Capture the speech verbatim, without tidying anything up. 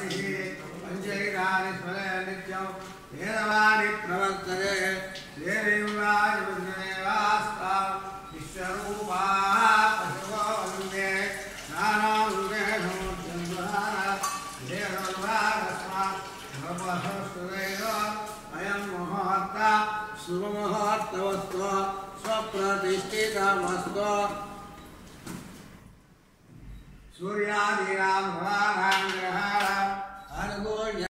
पंचैरानि स्मरे नित्यं वेदवानि प्रवर्तते देवीवास्ता विश्वरूपा पशवो वन्दे अयं मुहूर्ता शुभमुहूर्तवस्तु स्वप्रतिष्ठितमस्तु सूर्यादीनां ग्रहाणां ग्रहाणाम् अनुकूल्य